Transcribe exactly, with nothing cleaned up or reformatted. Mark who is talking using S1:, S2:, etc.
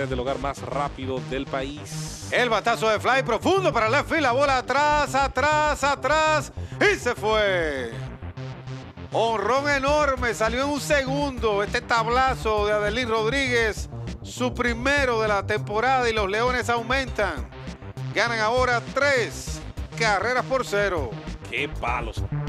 S1: carreras del hogar más rápido del país.
S2: El batazo de fly profundo para left field. La bola atrás, atrás, atrás. Y se fue. Honrón enorme. Salió en un segundo. Este tablazo de Adelín Rodríguez. Su primero de la temporada. Y los Leones aumentan. Ganan ahora tres carreras por cero.
S1: ¡Qué palos!